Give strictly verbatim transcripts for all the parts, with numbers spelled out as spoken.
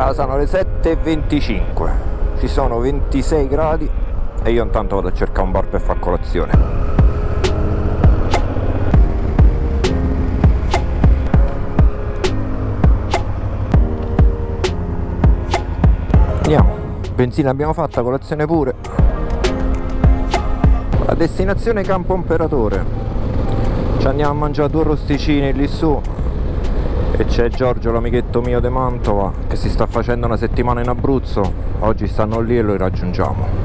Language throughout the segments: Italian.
Ah, sono le sette e venticinque, ci sono ventisei gradi e io intanto vado a cercare un bar per far colazione. Andiamo, benzina abbiamo fatta, colazione pure. La destinazione Campo Imperatore, ci andiamo a mangiare due rosticini lì su e c'è Giorgio, l'amichetto mio di Mantova, che si sta facendo una settimana in Abruzzo. Oggi stanno lì e lo raggiungiamo.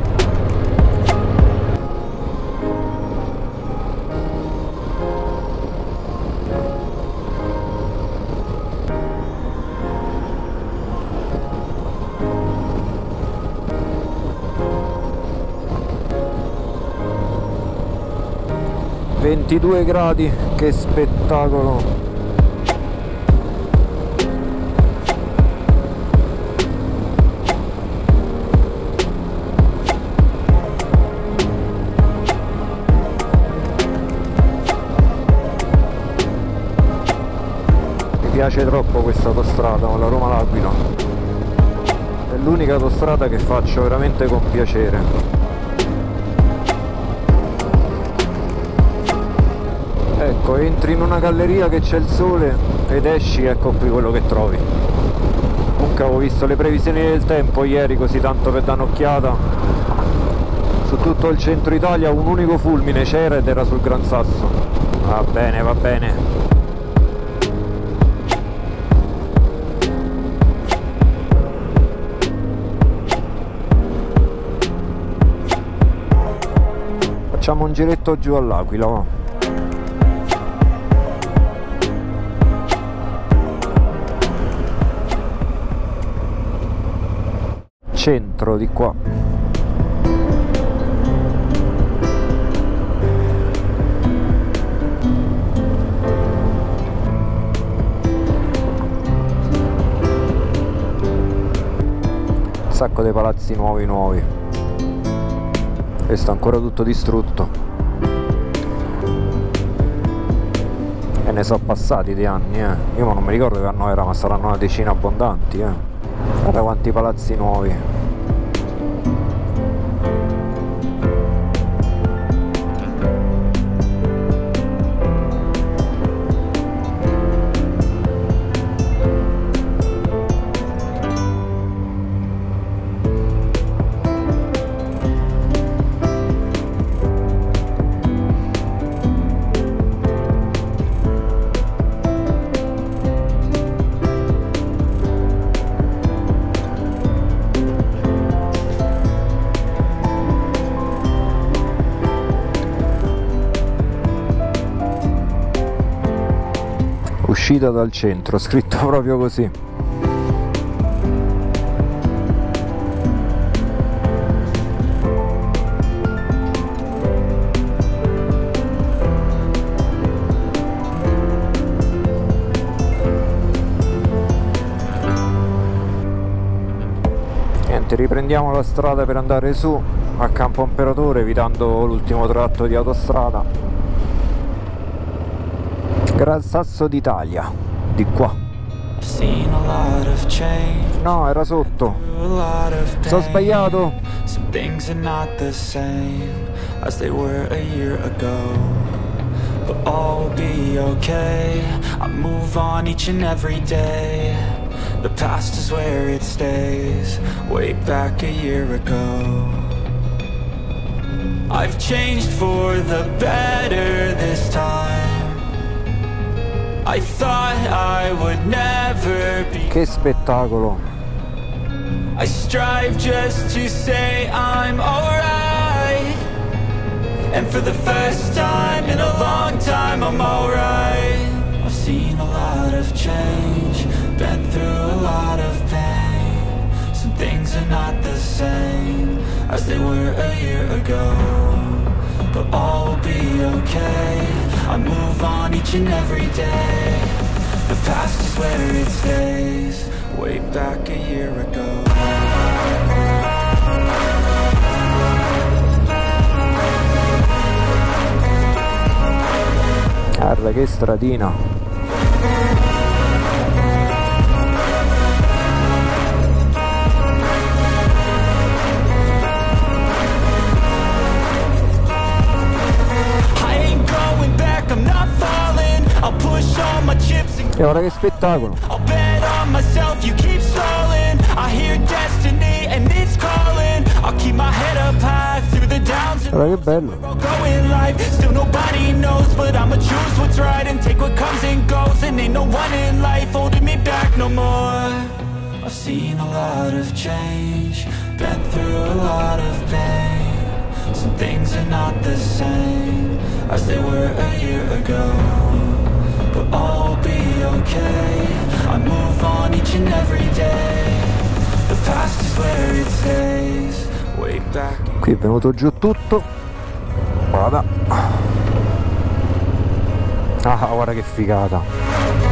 ventidue gradi, che spettacolo! Mi piace troppo questa autostrada, la Roma-L'Aquila. È l'unica autostrada che faccio veramente con piacere. Ecco, entri in una galleria che c'è il sole ed esci, ecco qui quello che trovi. Comunque avevo visto le previsioni del tempo ieri, così tanto per dare un'occhiata. Su tutto il centro Italia un unico fulmine c'era ed era sul Gran Sasso. Va bene, va bene. Facciamo un giretto giù all'Aquila, va. Centro di qua. Un sacco di palazzi nuovi nuovi. Questo è ancora tutto distrutto. E ne sono passati di anni, eh. Io non mi ricordo che anno era, ma saranno una decina abbondanti, eh. Guarda quanti palazzi nuovi. Uscita dal centro, scritto proprio così. Niente, riprendiamo la strada per andare su a Campo Imperatore, evitando l'ultimo tratto di autostrada. Gran Sasso d'Italia, di qua. No, era sotto. Sono sbagliato. Some things are not the same as they were a year ago, but all will be okay. I move on each and every day. The past is where it stays, way back a year ago. I've changed for the better this time. I thought I would never be. Che spettacolo. I strive just to say I'm alright, and for the first time in a long time I'm alright. I've seen a lot of change, been through a lot of pain. Some things are not the same as they were a year ago, but all will be okay. I move on each and every day. The past is where it stays, way back a year ago. Guarda che stradina. E ora che spettacolo! Ora che bello! I've seen a lot of change, been through a lot of pain. Some things are not the same as they were a year ago, but all will be okay. I move on each and every day. The past is where it stays. Way back. Qui è venuto giù tutto. Guarda. Ah, guarda che figata.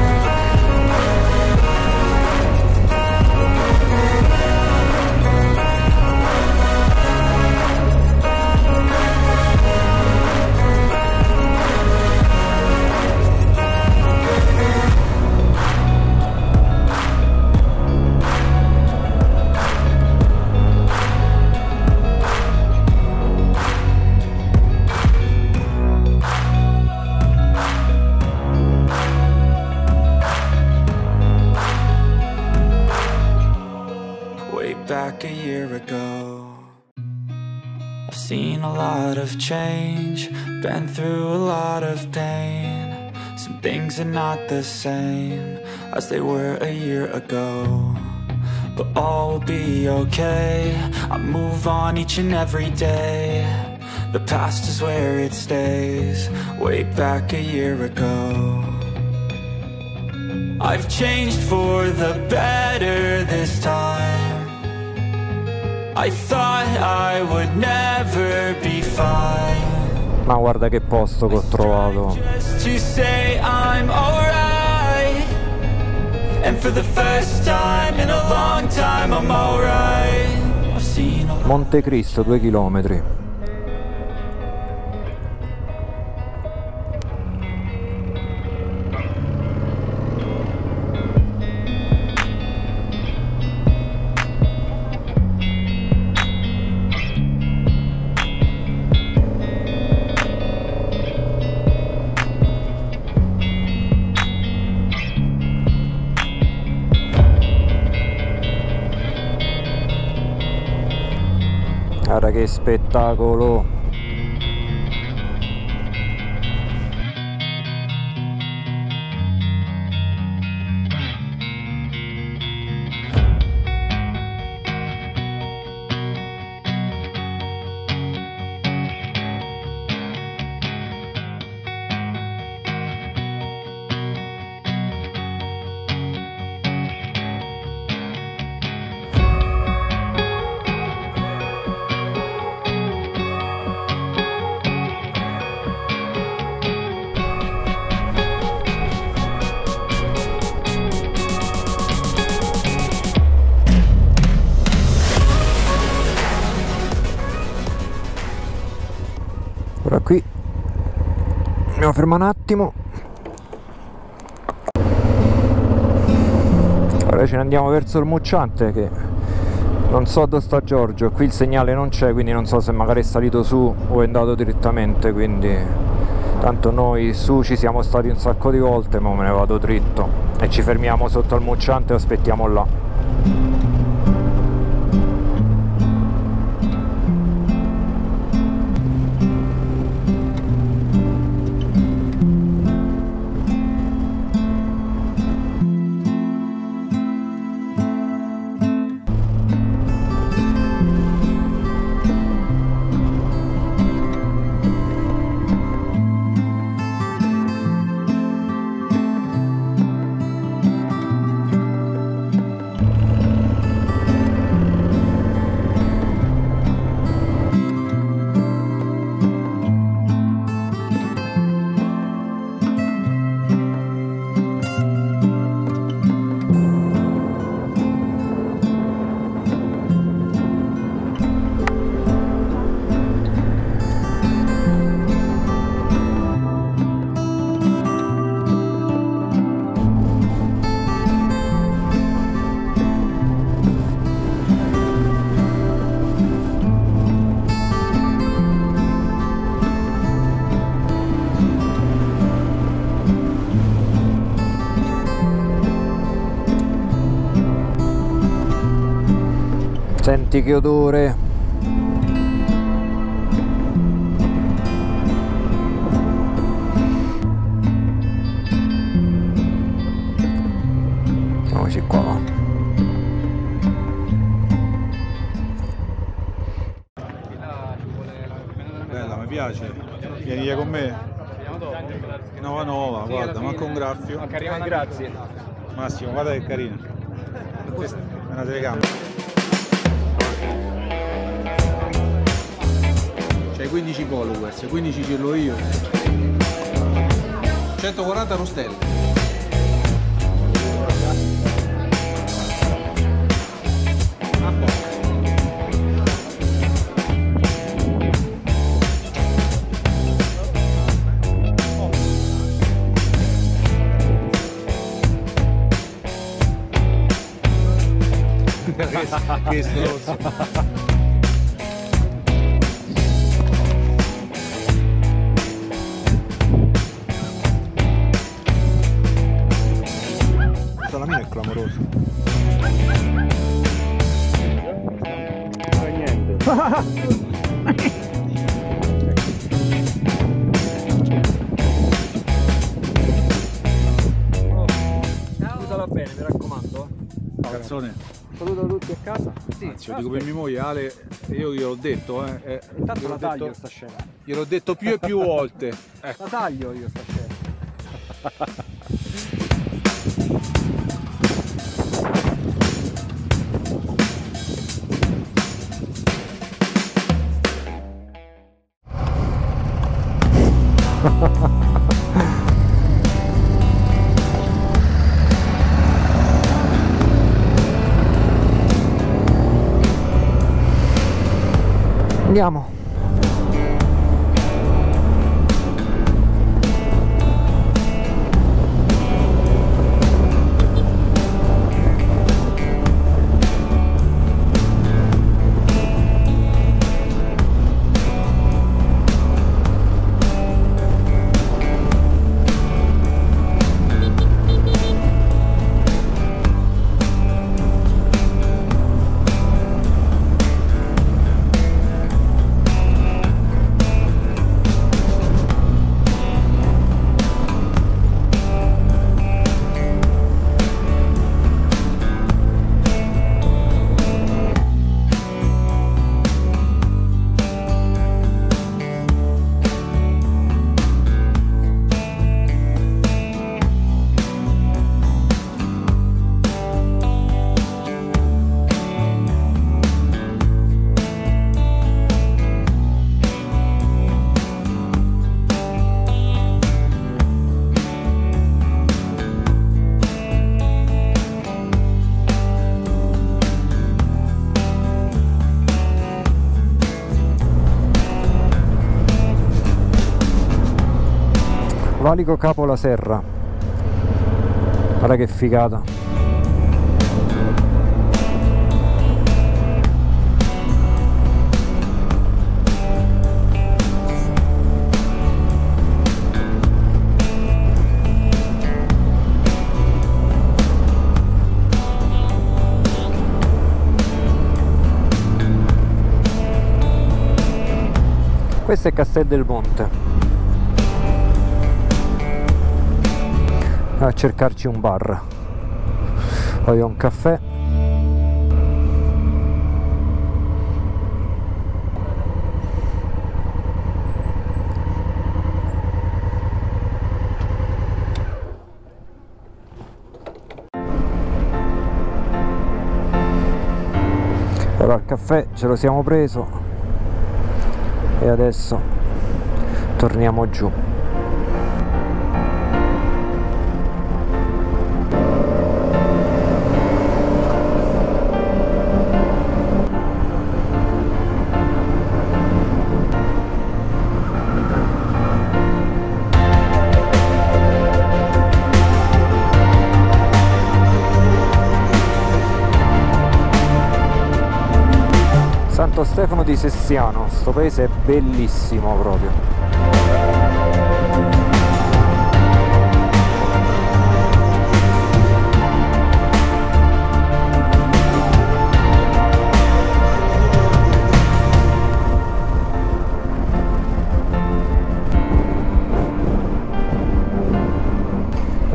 Back a year ago, I've seen a lot of change, been through a lot of pain. Some things are not the same as they were a year ago, but all will be okay. I move on each and every day. The past is where it stays. Way back a year ago, I've changed for the better this time. I thought I would never be fine. Ma guarda che posto che ho trovato. Just to say I'm alright. And for the first time in a long time I'm alright. I've seen a Monte Cristo, due chilometri. Guarda che spettacolo! Ora qui dobbiamo fermare un attimo. Ora ce ne andiamo verso il Mucciante, che non so dove sta Giorgio. Qui il segnale non c'è, quindi non so se magari è salito su o è andato direttamente, quindi tanto noi su ci siamo stati un sacco di volte, ma me ne vado dritto e ci fermiamo sotto al Mucciante e aspettiamo là. Senti che odore. Eccoci qua. Bella, mi piace. Vieni via con me. Nova Nova, guarda, manco un graffio. Grazie. Massimo, guarda che carina. Questa è una telecamera. C'hai quindici followers, quindici ce l'ho io. centoquaranta rostelle. Che stronzo. La mia è clamorosa. Non niente. Usala bene, mi raccomando. Cazzone. Saluto tutti a casa. Sì, Anzi, lo dico per mia moglie, Ale, io gliel'ho detto, eh. eh intanto la taglio detto, sta scena. gliel'ho detto più e più volte. Eh. La taglio io sta scena. Andiamo. Valico Capo la Serra, guarda che figata. Questo è Castel del Monte. A cercarci un bar, poi ho un caffè. Allora il caffè ce lo siamo preso e adesso torniamo giù. Santo Stefano di Sessiano, sto paese è bellissimo proprio.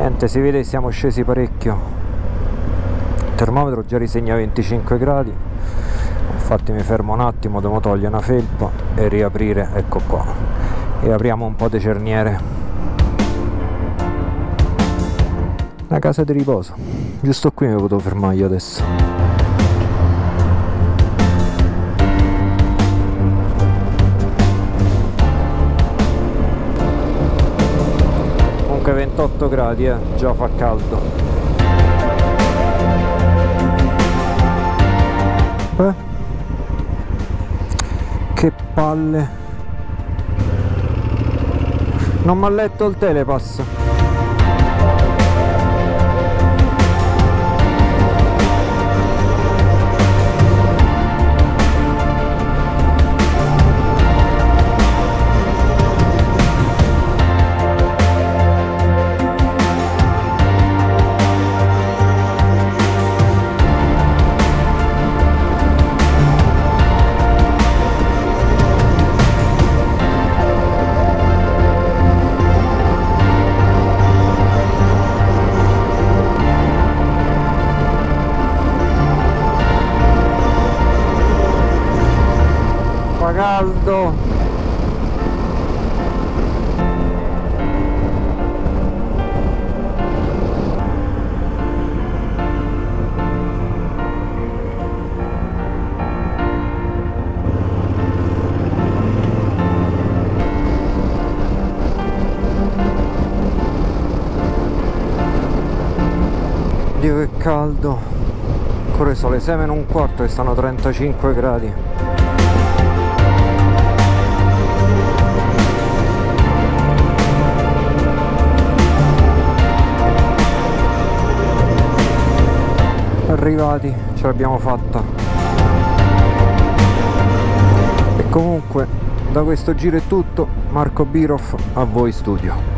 Niente, si vede che siamo scesi parecchio, il termometro già risegna venticinque gradi, infatti mi fermo un attimo, devo togliere una felpa e riaprire, ecco qua, e apriamo un po' di cerniere. La casa di riposo, giusto qui mi potevo fermare io adesso. Comunque ventotto gradi, eh, già fa caldo. Eh? Che palle. Non mi ha letto il telepass. Caldo. Dio che caldo. Ancora sono le sei meno un quarto e stanno trentacinque gradi. Arrivati, ce l'abbiamo fatta. E comunque da questo giro è tutto. Marco Birov, a voi studio.